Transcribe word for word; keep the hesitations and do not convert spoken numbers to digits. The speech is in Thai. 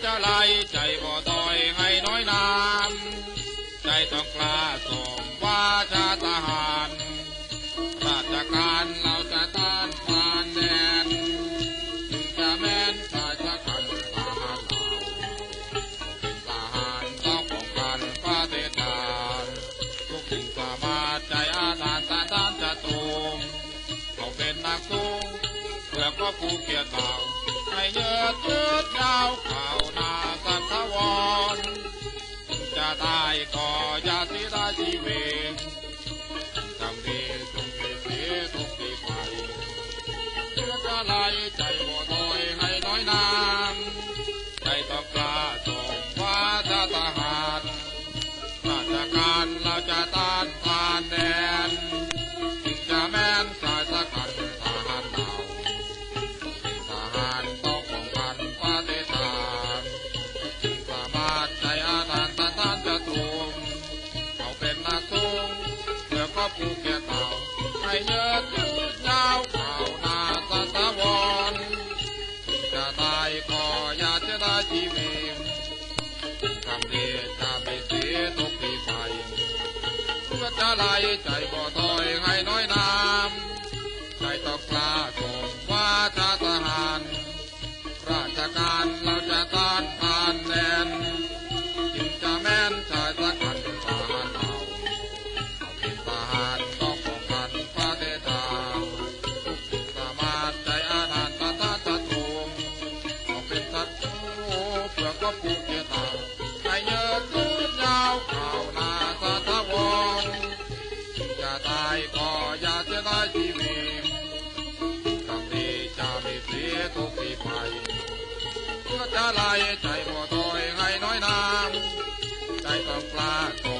จะไล่ใจบ่ถอยให้น้อยน้ำใจต้องกล้าส่งว่าชาทหารราชการเราจะต้านทานแดนถึงจะแม้นชายชะกันทหารเราเป็นทหารต้องป้องกันประเทศชาติทุกสิ่งสามารถใจอาทานต้านทานจะตูมเขาเป็นนักสู้เพื่อก็กูเกียรติเราให้เยืดยืดยาวข่าวนาสันทวรจะได้ก็อย่าเสียดายชีวิตทำดีจงเสียทุกที่ไปเพื่อจะไล่ใจบ่ถอยให้น้อยน้ำใจต้องกล้าส่งว่าจะทหารราชการเราจะต้านทานแดนถึงจะแม้นสายสกัดทหารเราเป็นทหารต้องป้องกันประเทศชาติจึงสามารถใจอาทานต้านทานจะตูมเขาเป็นนักสู้เพื่อครอบครัวแก่เต่าให้เยืดยืดยาวข่าวนาสันทวรจะตายก็อย่าเสียดายชีวิตทำดีจะไม่เสียทุกที่ไปเพื่อจะไล่ใจบ่ถอยให้น้อยน้ำใจต้องกล้าส่งว่าชาทหารราชการเราจะต้านทานแดนจึงจะแม้นชายสกัดทหารเราเป็นทหารต้องป้องกันประเทศชาติทุกสิ่งสามารถใจอาทานตาตาตะตูมเขาเป็นศัตรูเพื่อครอบครัวเกียรติเราให้เยืดยืดยาวข่าวนาสันทวรจะตายก็อย่าเสียดายชีวิตทำดีจะไม่เสียทุกที่ไปเพื่อจะไล่ใจบ่ถอยให้น้อยน้ำใจต้องกล้าส่ง